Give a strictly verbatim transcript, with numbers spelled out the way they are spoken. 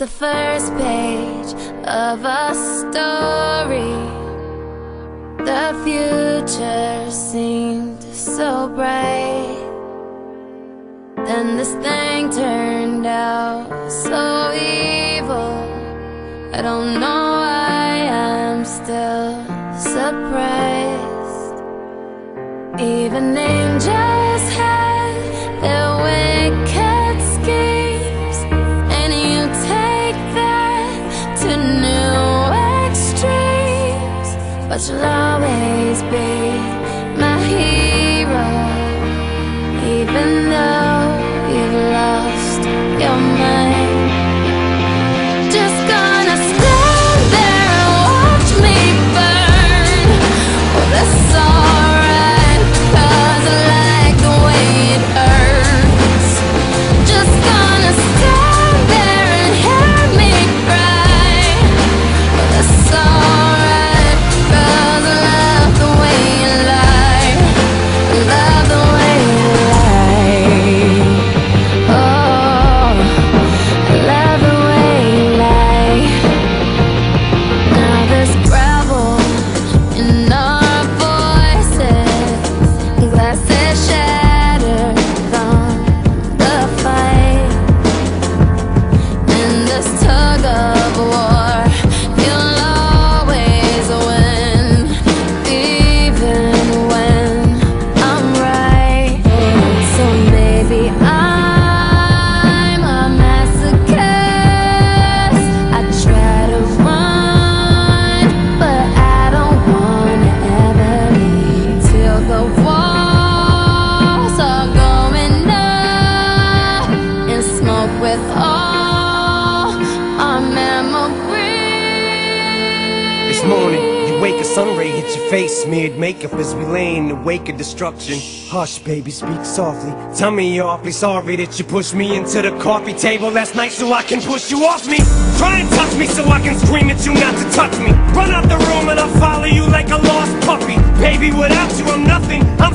the first page of a story. The future seemed so bright. Then this thing turned out so evil. I don't know why I'm still surprised. Even angels had their wicked schemes, and you take that to new extremes. But you'll always be my hero, even though you've lost your mind. Just gonna stand there and watch me burn. Well, that's alright, 'cause I like the way it hurts. Just gonna stand there and hear me cry. Well, that's alright, 'cause I love the way you lie. I love the way you lie. Oh, I love the way you lie. Now there's gravel in our voices, glasses shattered from the fight. In this tug of war, you'll always win, even when I'm right. So maybe I'm a masochist. I try to run, but I don't wanna ever leave till the walls are going up in smoke with all our memories. This morning, you wake, a sun ray hits your face, smeared makeup as we lay in the wake of destruction. Hush, baby, speak softly. Tell me you're awfully sorry that you pushed me into the coffee table last night so I can push you off me. Try and touch me so I can scream at you not to touch me. Run out the room and I'll follow you like a lost puppy. Baby, without you I'm nothing. I'm